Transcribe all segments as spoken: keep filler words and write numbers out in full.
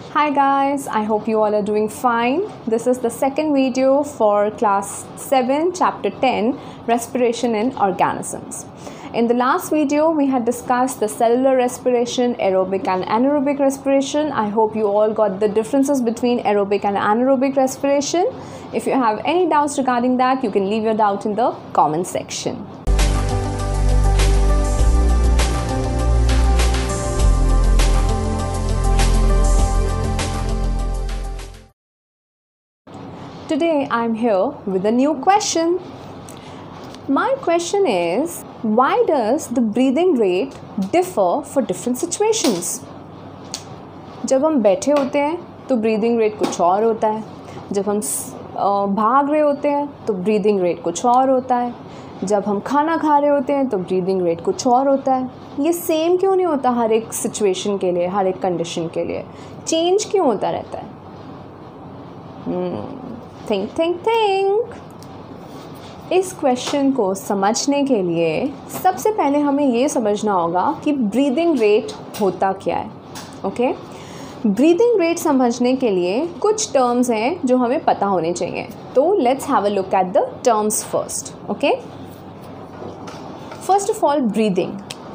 Hi guys, I hope you all are doing fine. This is the second video for class seven chapter ten, respiration in organisms. In the last video we had discussed the cellular respiration, aerobic and anaerobic respiration. I hope you all got the differences between aerobic and anaerobic respiration. If you have any doubts regarding that, you can leave your doubt in the comment section. Today I am here with a new question. My question is, why does the breathing rate differ for different situations? जब हम बैठे होते हैं तो breathing rate कुछ और होता है, जब हम भाग रहे होते हैं तो breathing rate कुछ और होता है, जब हम खाना खा रहे होते हैं तो breathing rate कुछ और होता है. ये सेम क्यों नहीं होता हर एक सिचुएशन के लिए, हर एक कंडीशन के लिए? चेंज क्यों होता रहता है? hmm. थिंक थिंक थिंक इस क्वेश्चन को समझने के लिए सबसे पहले हमें ये समझना होगा कि ब्रीदिंग रेट होता क्या है. ओके, ब्रीदिंग रेट समझने के लिए कुछ टर्म्स हैं जो हमें पता होने चाहिए. तो let's have a look at the terms first. Okay, first of all breathing.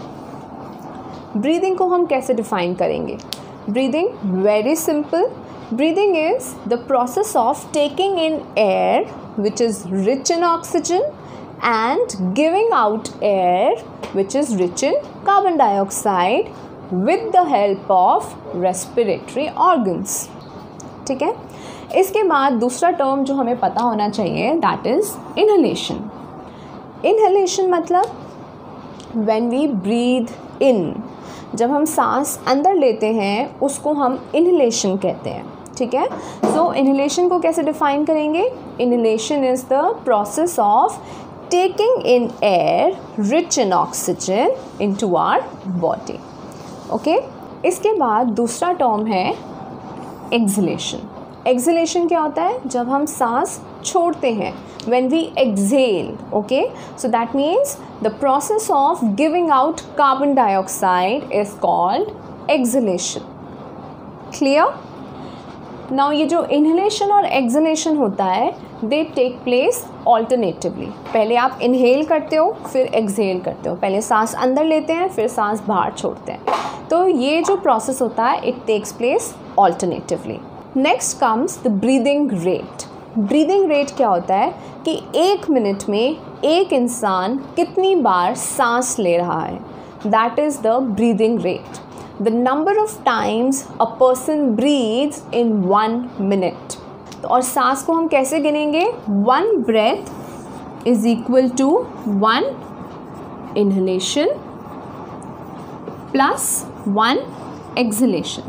Breathing को हम कैसे डिफाइन करेंगे? Breathing very simple. Breathing is the process of taking in air which is rich in oxygen and giving out air which is rich in carbon dioxide with the help of respiratory organs. ठीक है. इसके बाद दूसरा term जो हमें पता होना चाहिए that is inhalation. Inhalation मतलब when we breathe in, जब हम सांस अंदर लेते हैं उसको हम इनहेलेशन कहते हैं. ठीक है. सो इनहेलेशन को कैसे डिफाइन करेंगे? Inhalation is the process of taking in air rich in oxygen into our body. Okay, इसके बाद दूसरा टर्म है एक्सहेलेशन. एक्सहेलेशन क्या होता है? जब हम सांस छोड़ते हैं, when we exhale. Okay, so that means the process of giving out carbon dioxide is called exhalation. Clear? Now ये जो inhalation और exhalation होता है they take place alternatively. पहले आप inhale करते हो फिर exhale करते हो, पहले सांस अंदर लेते हैं फिर सांस बाहर छोड़ते हैं. तो ये जो process होता है it takes place alternatively. Next comes the breathing rate. Breathing rate क्या होता है कि एक मिनट में एक इंसान कितनी बार सांस ले रहा है. That is the breathing rate. The number of times a person breathes in one minute. और सांस को हम कैसे गिनेंगे? One breath is equal to one inhalation plus one exhalation.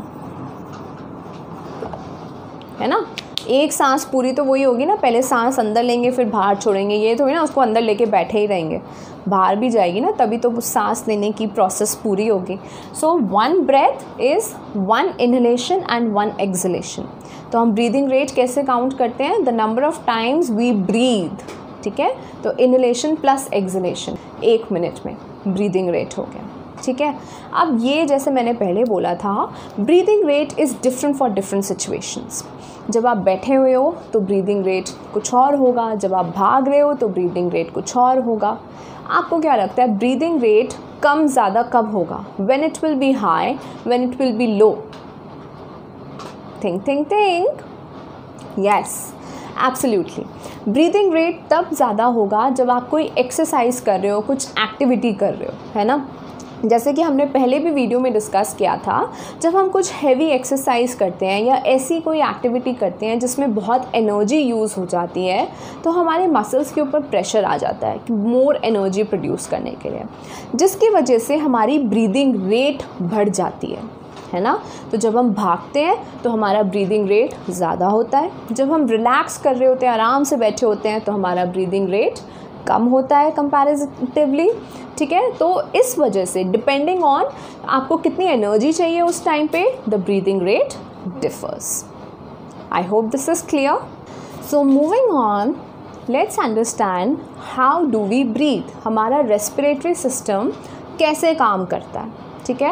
है ना? एक सांस पूरी तो वही होगी ना, पहले सांस अंदर लेंगे फिर बाहर छोड़ेंगे. ये थोड़ी ना उसको अंदर लेके बैठे ही रहेंगे, बाहर भी जाएगी ना, तभी तो सांस लेने की प्रोसेस पूरी होगी. So one breath is one inhalation and one exhalation. तो हम ब्रीदिंग रेट कैसे काउंट करते हैं? The number of times we breathe. ठीक है, तो इनहेलेशन प्लस एक्सहेलेशन एक मिनट में ब्रीदिंग रेट हो गया. ठीक है. अब ये जैसे मैंने पहले बोला था, breathing rate is different for different situations. जब आप बैठे हुए हो तो ब्रीदिंग रेट कुछ और होगा, जब आप भाग रहे हो तो ब्रीदिंग रेट कुछ और होगा. आपको क्या लगता है ब्रीदिंग रेट कम ज़्यादा कब होगा? When it will be high, when it will be low? Think think think. Yes, absolutely. Breathing rate तब ज़्यादा होगा जब आप कोई एक्सरसाइज कर रहे हो, कुछ एक्टिविटी कर रहे हो, है ना. जैसे कि हमने पहले भी वीडियो में डिस्कस किया था, जब हम कुछ हैवी एक्सरसाइज करते हैं या ऐसी कोई एक्टिविटी करते हैं जिसमें बहुत एनर्जी यूज़ हो जाती है, तो हमारे मसल्स के ऊपर प्रेशर आ जाता है कि मोर एनर्जी प्रोड्यूस करने के लिए, जिसकी वजह से हमारी ब्रीदिंग रेट बढ़ जाती है, है ना. तो जब हम भागते हैं तो हमारा ब्रीदिंग रेट ज़्यादा होता है. जब हम रिलैक्स कर रहे होते हैं, आराम से बैठे होते हैं, तो हमारा ब्रीदिंग रेट कम होता है कंपैरेटिवली. ठीक है. तो इस वजह से डिपेंडिंग ऑन आपको कितनी एनर्जी चाहिए उस टाइम पे, the breathing rate differs. I hope this is clear. So moving on, let's understand how do we breathe. हमारा रेस्पिरेटरी सिस्टम कैसे काम करता है. ठीक है.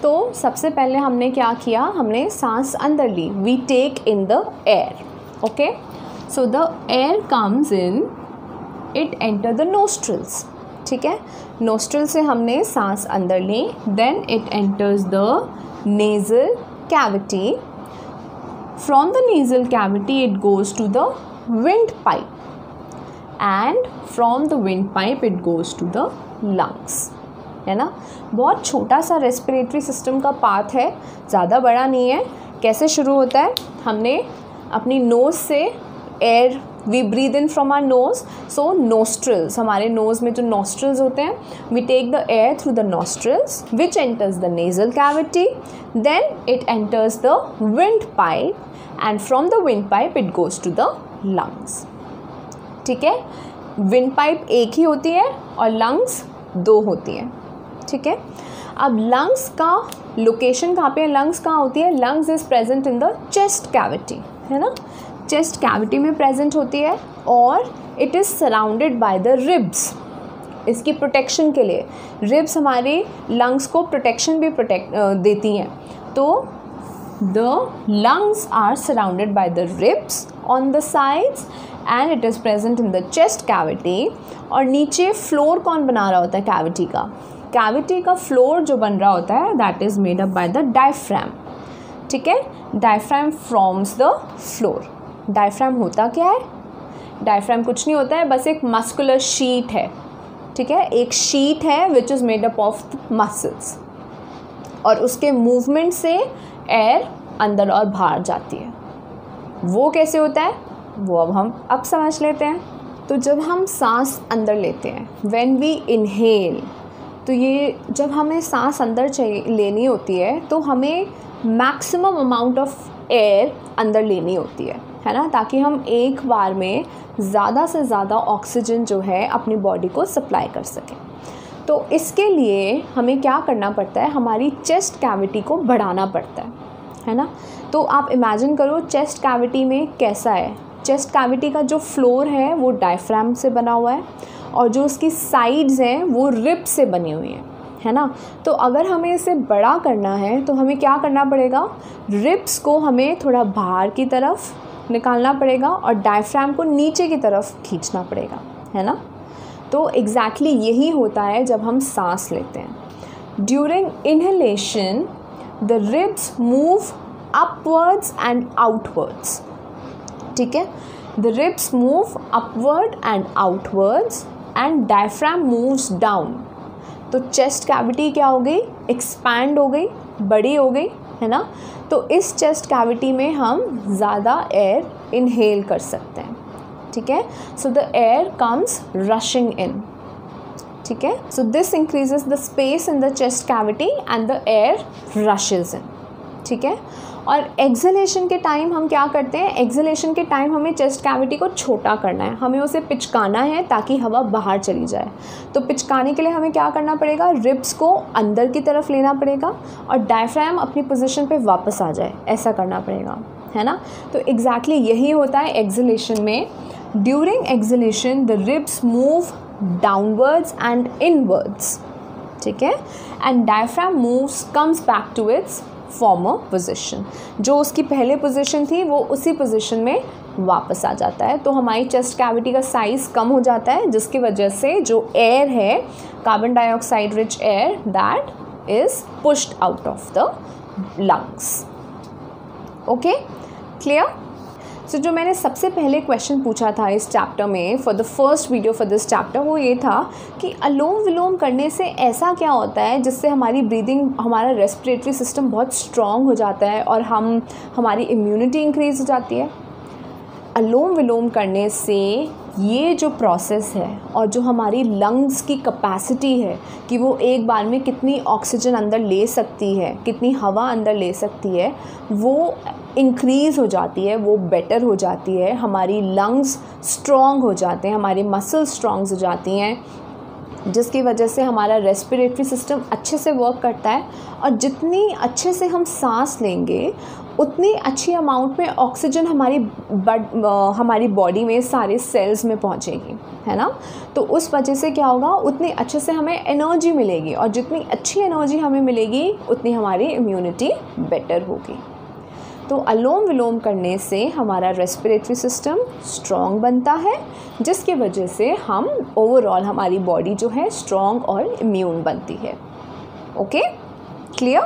तो सबसे पहले हमने क्या किया, हमने सांस अंदर ली, we take in the air, okay. So the air comes in, it enter the nostrils, ठीक है। नोस्ट्रल से हमने सांस अंदर ली, then it enters the nasal cavity, from the nasal cavity it goes to the windpipe, and from the windpipe it goes to the lungs, है ना। बहुत छोटा सा रेस्पिरेटरी सिस्टम का पाथ है, ज़्यादा बड़ा नहीं है। कैसे शुरू होता है, हमने अपनी नोज़ से air, we breathe in from our nose, so nostrils, हमारे नोज़ में जो नोस्ट्रल्स होते हैं, we take the air through the nostrils which enters the nasal cavity, then it enters the windpipe, and from the windpipe it goes to the lungs, ठीक है। Wind pipe एक ही होती है और lungs दो होती है, ठीक है। अब लंग्स का लोकेशन कहाँ पे है, लंग्स कहाँ होती है, lungs is present in the chest cavity, है ना, चेस्ट कैविटी में प्रेजेंट होती है, और it is surrounded by the ribs. इसकी प्रोटेक्शन के लिए रिब्स हमारे लंग्स को प्रोटेक्शन भी प्रोटेक्ट देती हैं, तो the lungs are surrounded by the ribs on the sides and it is present in the chest cavity. और नीचे फ्लोर कौन बना रहा होता है कैविटी का, कैविटी का फ्लोर जो बन रहा होता है that is made up by the diaphragm, ठीक है। Diaphragm forms the floor. Diaphragm होता क्या है, डायफ्राम कुछ नहीं होता है, बस एक मस्कुलर शीट है, ठीक है, एक शीट है which is made up of muscles, और उसके मूवमेंट से एयर अंदर और बाहर जाती है। वो कैसे होता है वो अब हम अब समझ लेते हैं। तो जब हम सांस अंदर लेते हैं, व्हेन वी इनहेल, तो ये जब हमें सांस अंदर चाहिए लेनी होती है तो हमें मैक्सिमम अमाउंट ऑफ एयर अंदर लेनी होती है, है ना, ताकि हम एक बार में ज़्यादा से ज़्यादा ऑक्सीजन जो है अपनी बॉडी को सप्लाई कर सकें। तो इसके लिए हमें क्या करना पड़ता है, हमारी चेस्ट कैविटी को बढ़ाना पड़ता है, है ना। तो आप इमेजिन करो चेस्ट कैविटी में कैसा है, चेस्ट कैविटी का जो फ्लोर है वो डायफ्राम से बना हुआ है, और जो उसकी साइड्स हैं वो रिब से बनी हुई हैं, है ना। तो अगर हमें इसे बड़ा करना है तो हमें क्या करना पड़ेगा, रिब्स को हमें थोड़ा बाहर की तरफ निकालना पड़ेगा और डायफ्राम को नीचे की तरफ खींचना पड़ेगा, है ना। तो एग्जैक्टली यही होता है जब हम सांस लेते हैं। During inhalation the ribs move upwards and outwards, ठीक है, the ribs move upward and outwards and diaphragm moves down. तो चेस्ट कैविटी क्या हो गई, एक्सपैंड हो गई, बड़ी हो गई, है ना। तो इस चेस्ट कैविटी में हम ज़्यादा एयर इनहेल कर सकते हैं, ठीक है। So the air comes rushing in, ठीक है। So this increases the space in the chest cavity and the air rushes in, ठीक है। और एक्सहेलेशन के टाइम हम क्या करते हैं, एक्सहेलेशन के टाइम हमें चेस्ट कैविटी को छोटा करना है, हमें उसे पिचकाना है ताकि हवा बाहर चली जाए। तो पिचकाने के लिए हमें क्या करना पड़ेगा, रिब्स को अंदर की तरफ लेना पड़ेगा और डायफ्राम अपनी पोजीशन पे वापस आ जाए, ऐसा करना पड़ेगा, है ना। तो एग्जैक्टली exactly यही होता है एक्सहेलेशन में। During exhalation the ribs move downwards and inwards, ठीक है, and diaphragm moves comes back to its former position. जो उसकी पहले पोजीशन थी वो उसी पोजीशन में वापस आ जाता है। तो हमारी चेस्ट कैविटी का साइज़ कम हो जाता है, जिसकी वजह से जो एयर है, carbon dioxide rich air, that is pushed out of the lungs. Okay, clear. So so, जो मैंने सबसे पहले क्वेश्चन पूछा था इस चैप्टर में, for the first video for this chapter, वो ये था कि अलोम विलोम करने से ऐसा क्या होता है जिससे हमारी ब्रीदिंग, हमारा रेस्पिरेटरी सिस्टम बहुत स्ट्रॉन्ग हो जाता है और हम हमारी इम्यूनिटी इंक्रीज हो जाती है। अलोम विलोम करने से ये जो प्रोसेस है और जो हमारी लंग्स की कैपेसिटी है कि वो एक बार में कितनी ऑक्सीजन अंदर ले सकती है, कितनी हवा अंदर ले सकती है, वो इंक्रीज़ हो जाती है, वो बेटर हो जाती है। हमारी लंग्स स्ट्रॉन्ग हो जाते हैं, हमारी मसल्स स्ट्रॉन्ग हो जाती हैं, जिसकी वजह से हमारा रेस्पिरेटरी सिस्टम अच्छे से वर्क करता है। और जितनी अच्छे से हम सांस लेंगे उतनी अच्छी अमाउंट में ऑक्सीजन हमारी बड हमारी बॉडी में सारे सेल्स में पहुंचेगी, है ना। तो उस वजह से क्या होगा, उतनी अच्छे से हमें एनर्जी मिलेगी, और जितनी अच्छी एनर्जी हमें मिलेगी उतनी हमारी इम्यूनिटी बेटर होगी। तो अलोम विलोम करने से हमारा रेस्पिरेटरी सिस्टम स्ट्रॉन्ग बनता है, जिसकी वजह से हम ओवरऑल हमारी बॉडी जो है स्ट्रॉन्ग और इम्यून बनती है। Okay, clear.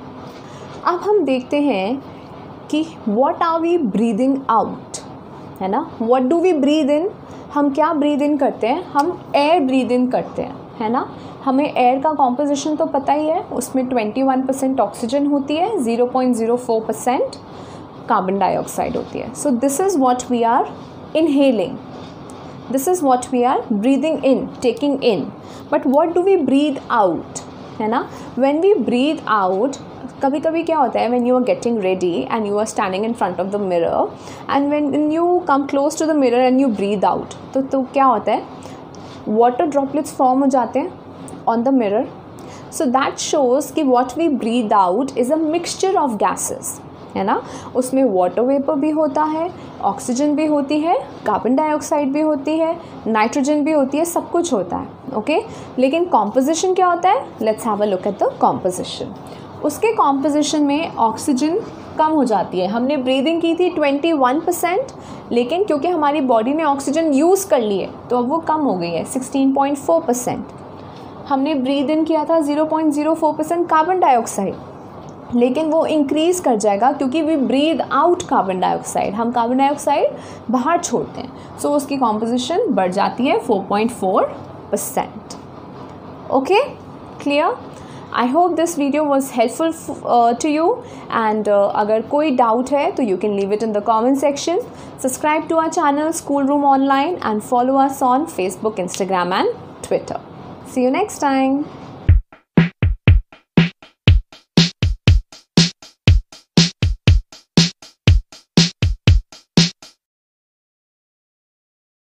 अब हम देखते हैं कि what are we breathing out, है ना। What do we breathe in, हम क्या ब्रीद इन करते हैं, हम एयर ब्रीद इन करते हैं, है ना। हमें एयर का कॉम्पोजिशन तो पता ही है, उसमें इक्कीस परसेंट ऑक्सीजन होती है, zero point zero four percent carbon dioxide होती है। So this is what we are inhaling, this is what we are breathing in, taking in. But what do we breathe out, है ना। When we breathe out, कभी कभी क्या होता है, when you are getting ready and you are standing in front of the mirror and when you come close to the mirror and you breathe out, तो तो क्या होता है, वाटर ड्रॉपलेट्स फॉर्म हो जाते हैं on the mirror. So that shows कि what we breathe out is a mixture of gases, है ना। उसमें वाटर वेपर भी होता है, ऑक्सीजन भी होती है, कार्बन डाइऑक्साइड भी होती है, नाइट्रोजन भी होती है, सब कुछ होता है। Okay okay? लेकिन कॉम्पोजिशन क्या होता है, let's have a look at the composition. उसके कॉम्पोजिशन में ऑक्सीजन कम हो जाती है। हमने ब्रीदिंग की थी इक्कीस परसेंट, लेकिन क्योंकि हमारी बॉडी ने ऑक्सीजन यूज़ कर ली है तो अब वो कम हो गई है, सोलह पॉइंट फोर परसेंट। हमने ब्रीद इन किया था zero point zero four percent carbon dioxide, लेकिन वो इंक्रीज़ कर जाएगा क्योंकि we breathe out carbon dioxide, हम कार्बन डाइऑक्साइड बाहर छोड़ते हैं। सो so, उसकी कॉम्पोजिशन बढ़ जाती है four point four percent. Okay, clear. I hope this video was helpful to you, and अगर कोई डाउट है तो you can leave it in the comment section. Subscribe to our channel school room online and follow us on Facebook, Instagram and Twitter. See you next time.